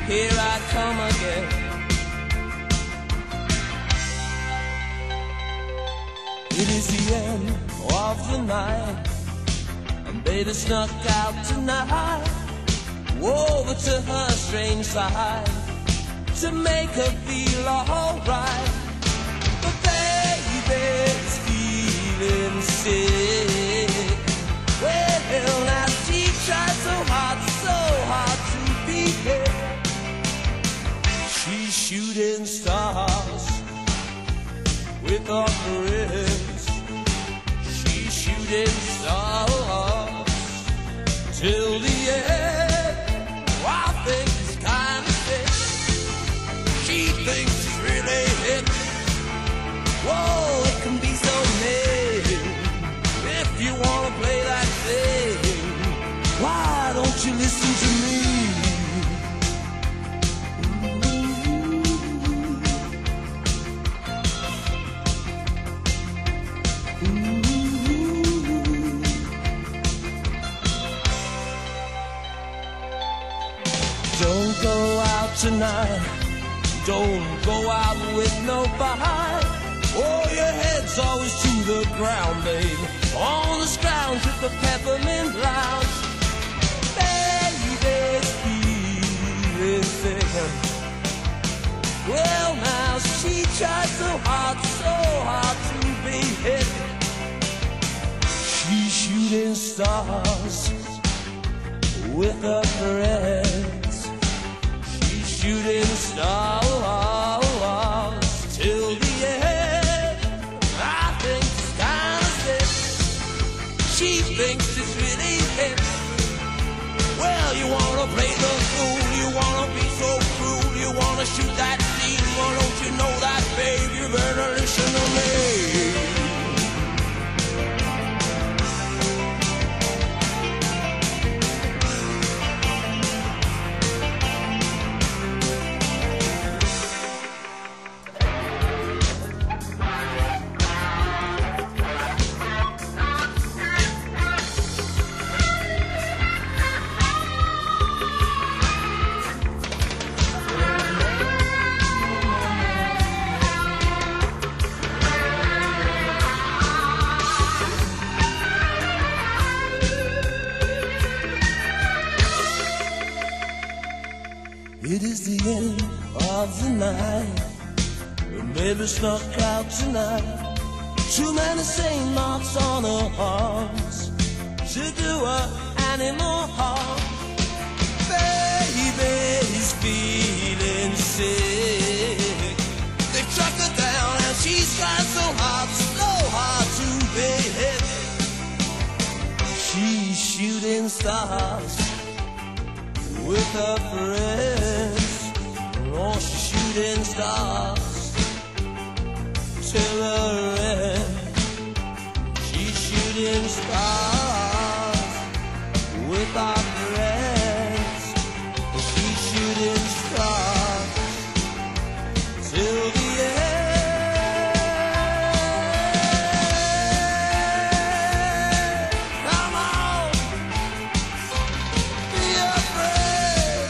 here I come again. It is the end of the night, and baby snuck out tonight over to her strange side to make her feel alright. But baby's feeling sick. Well, now she tried so hard to be here. She's shooting stars with her friends. She's shooting stars till the end. I think it's kind of sick. She thinks it's really hit. Whoa, it can be so mean if you wanna play that thing. Why don't you listen to me? Don't go out tonight, don't go out with nobody. Oh, your head's always to the ground, babe, on the scrounge with the peppermint lounge. Baby's feeling sick. Well, now she tried so hard to be hit. She's shooting stars with her friends. She's shooting stars till the end. I think it's kind of sick. She thinks it's really hit. Well, you wanna play the fool, you wanna be so cruel, you wanna shoot that scene. Well, don't you know that, babe? You better listen to me. It is the end of the night, and baby snuck out tonight. Too many St. marks on her arms to do her any more harm. Baby's feeling sick. They struck her down and she's tried so hard to be hit. She's shooting stars with her friends. Oh, she's shooting stars till her end. She's shooting stars with our friends. She's shooting stars till the end. Come on, be afraid.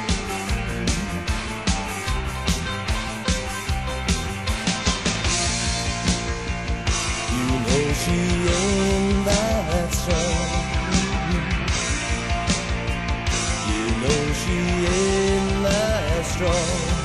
You know she ain't that strong. You know she ain't that strong.